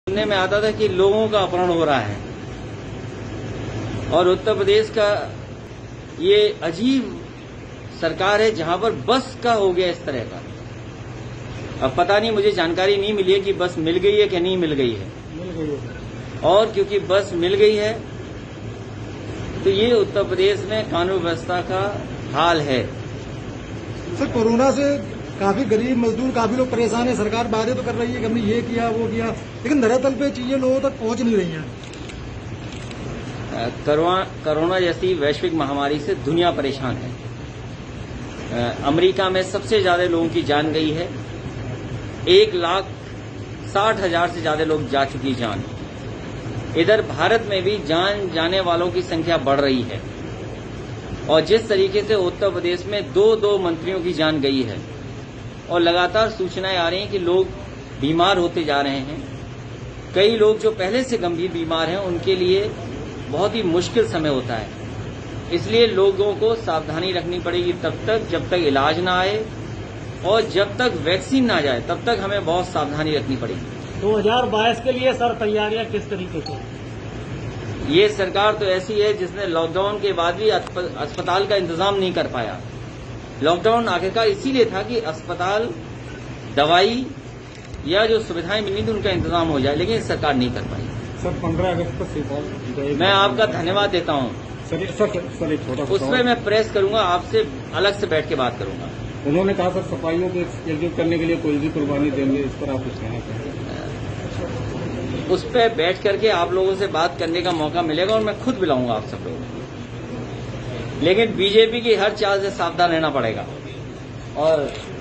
सुनने में आता था कि लोगों का अपहरण हो रहा है और उत्तर प्रदेश का ये अजीब सरकार है जहां पर बस का हो गया इस तरह का। अब पता नहीं, मुझे जानकारी नहीं मिली है कि बस मिल गई है कि नहीं मिल गई है। और क्योंकि बस मिल गई है तो ये उत्तर प्रदेश में कानून व्यवस्था का हाल है। सर, कोरोना से काफी गरीब मजदूर, काफी लोग परेशान है। सरकार बातें तो कर रही है कि हमने ये किया वो किया, लेकिन धरातल पे चीजें लोगों तक पहुंच नहीं रही हैं। कोरोना जैसी वैश्विक महामारी से दुनिया परेशान है। अमेरिका में सबसे ज्यादा लोगों की जान गई है। 1,60,000 से ज्यादा लोग जा चुकी जान। इधर भारत में भी जान जाने वालों की संख्या बढ़ रही है और जिस तरीके से उत्तर प्रदेश में 2 मंत्रियों की जान गई है और लगातार सूचनाएं आ रही हैं कि लोग बीमार होते जा रहे हैं। कई लोग जो पहले से गंभीर बीमार हैं उनके लिए बहुत ही मुश्किल समय होता है। इसलिए लोगों को सावधानी रखनी पड़ेगी तब तक जब तक इलाज ना आए और जब तक वैक्सीन ना जाए तब तक हमें बहुत सावधानी रखनी पड़ेगी। 2022 के लिए सर तैयारियां किस तरीके से? ये सरकार तो ऐसी है जिसने लॉकडाउन के बाद भी अस्पताल का इंतजाम नहीं कर पाया। लॉकडाउन आखिरकार इसीलिए था कि अस्पताल, दवाई या जो सुविधाएं मिलनी थी उनका इंतजाम हो जाए, लेकिन सरकार नहीं कर पाई। सर, 15 अगस्त को मैं आपका धन्यवाद देता हूं। सर एक छोटा उसमें मैं प्रेस करूंगा, आपसे अलग से बैठ के बात करूंगा। उन्होंने कहा सर सफाइयों को एकजुट करने के लिए कोई भी कुर्बानी देंगे, इस पर आप कुछ कहना चाहेंगे? उस पर बैठ करके आप लोगों से बात करने का मौका मिलेगा और मैं खुद बुलाऊंगा आप सब लोगों को। लेकिन बीजेपी की हर चाल से सावधान रहना पड़ेगा और